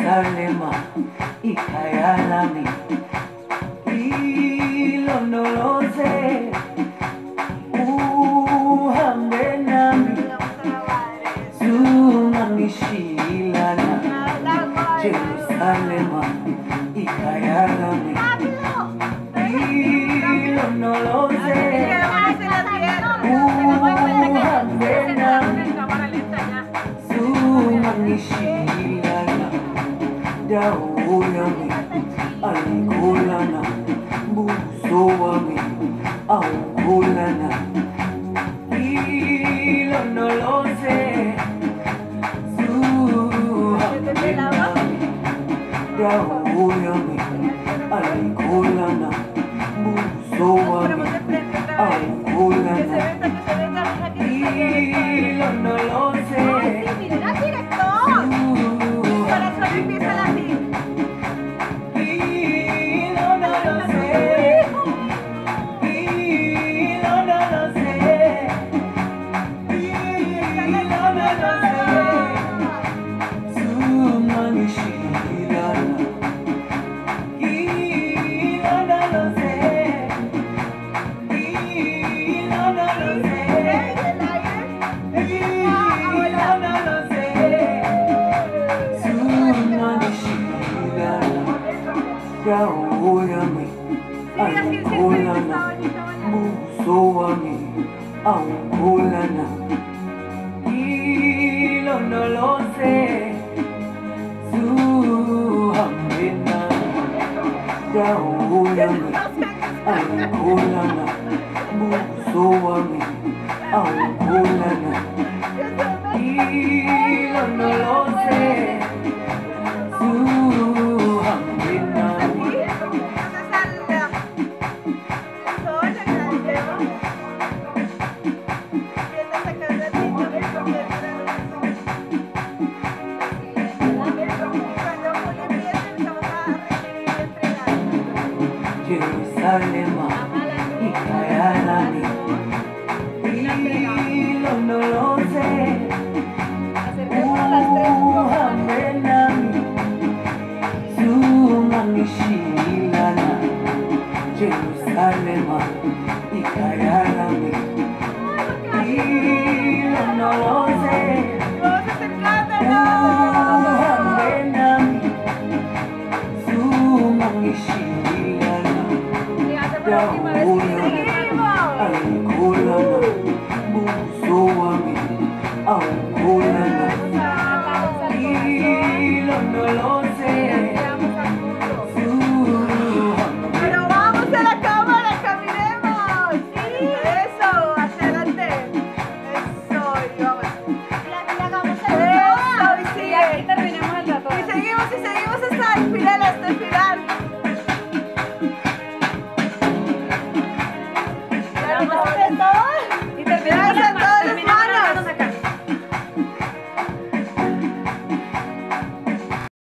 Jerusalema ikaya nami, hilo no lo sé. Uhambe nami zungangishilana, Jerusalema ikaya nami, hilo no lo sé. Uhambe nami zungangishilana, dawo yami alikulana, buso wami aukulana, hilo no lo sé. Zuhambe nami, dawo yami alikulana, buso wami aukulana, hilo no lo sé. Dawo yami alikulana, buso wami aukulana, hilo no lo sé. Zuhambe nami, dawo yami alikulana, buso wami aukulana, hilo no lo sé. Zuhambe nami. Jerusalema ikaya nami, hilo no lo sé. Uhambe nami zungangishilana, Jerusalema ikaya nami, hilo no lo sé.